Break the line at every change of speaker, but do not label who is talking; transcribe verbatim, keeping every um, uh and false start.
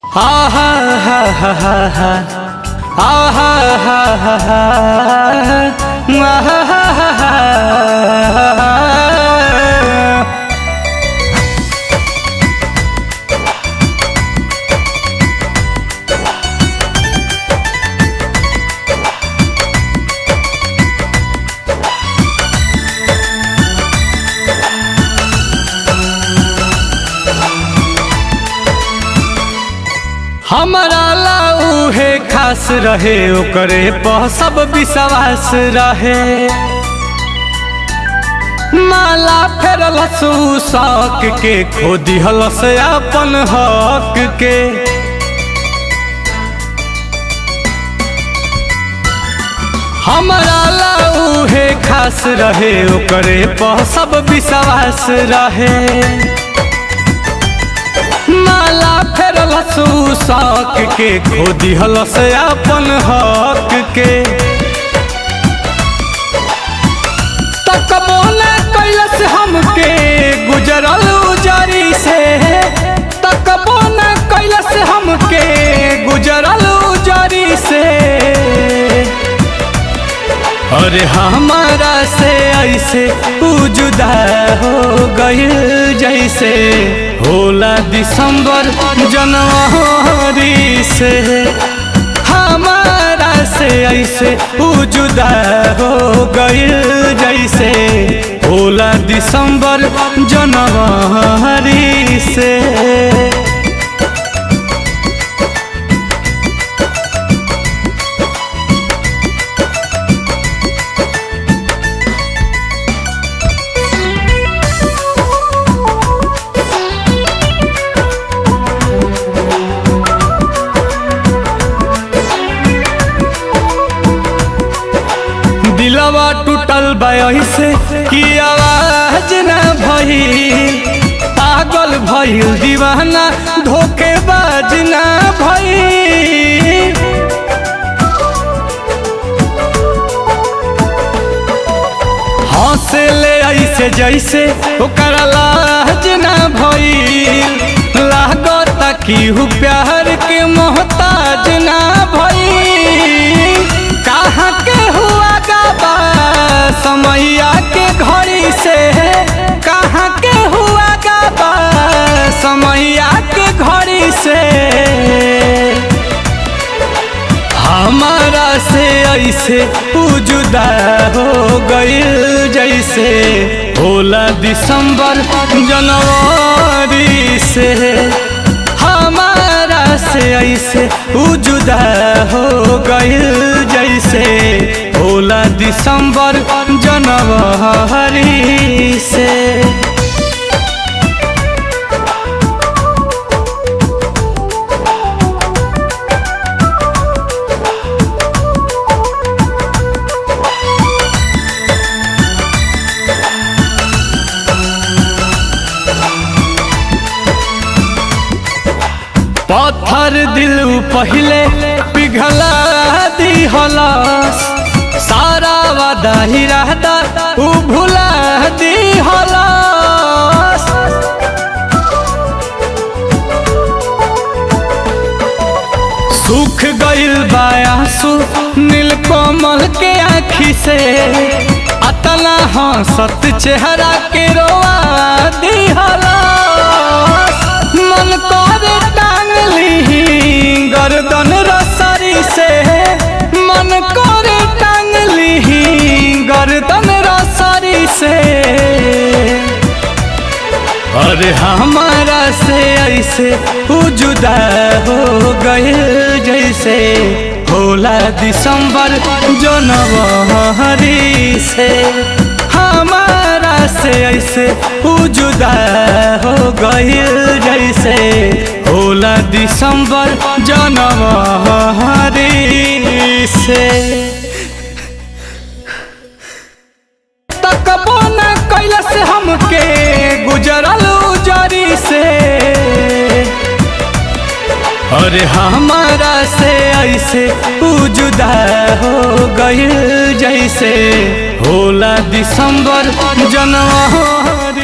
हा हा हा हा हा हा हा हा हा हा। हमारा लाऊ है खास रहे ओकरे पर सब विश्वास रहे। माला फेरल शौक के खो दिहल से अपन हक के। हमारा लाऊ है खास रहे ओकरे पर सब विश्वास रहे। माला फेरल शौक के खो दिहल से अपन हक के। तकबो न कैलस हमके गुजरल उजरी से। तकबो न कैलस हमके गुजरल उजरी से। अरे हमारा से ऐसे जुदा हो गइल जैसे होला दिसंबर जनवरी से। हमारा से ऐसे जुदा हो गइल जैसे होला दिसंबर जनवरी से। दिलवा टूटल से कि आवाज न भइल। पागल भइल दीवाना धोखेबाज न भइल। हंसे ले ऐसे जैसे ओकरा लाज न भइल। लागता कि हु प्यार के मोहताज न भइल। कहाँ के हुआ समैया के घड़ी से। कहाँ के हुआ गाबा समैया के घड़ी से। हमारा से ऐसे जुदा हो गइल जैसे होला दिसंबर जनवरी से। हमारा से ऐसे जुदा हो गइल जैसे होला दिसंबर जनवरी से। पत्थर दिल पहले पिघला दिहलस। सारा वादा ही रहता उ भुला दिहलस। सूख गइल बायासु नीलकमल के आँखी से। अतना हंसत चेहरा के रोआ दिहलस। मन करे टांग ली गर्दन रसरी से। मन करे टांग ली गर्दन रसरी से। अरे हमारा से ऐसे जुदा हो गइल जैसे होला दिसंबर जनवरी से। हमारा से ऐसे जुदा हो गइल जैसे होला दिसंबर जनवरी से। तकबो न कैलस हमके गुजरल उजरी से। अरे हमारा से ऐसे जुदा हो गइल जैसे होला दिसंबर जनवरी।